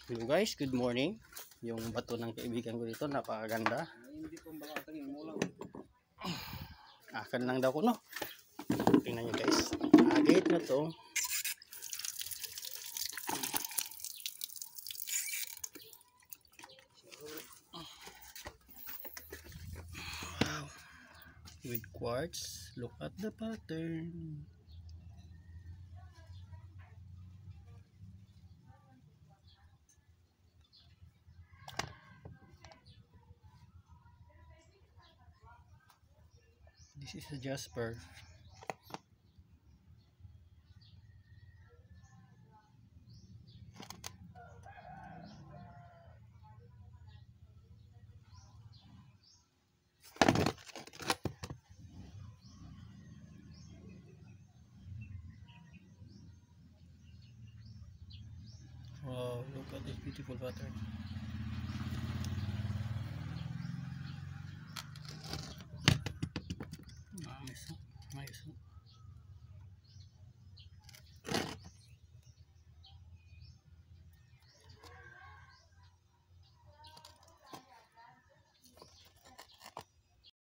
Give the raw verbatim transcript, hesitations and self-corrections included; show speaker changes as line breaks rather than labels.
Hello guys, good morning. Yung bato ng kaibigan ko dito, napakaganda. Akan lang daw ko, no? Tingnan nyo guys. Agit na to. Wow. With quartz. Look at the pattern. This is a jasper. Wow, look at this beautiful pattern.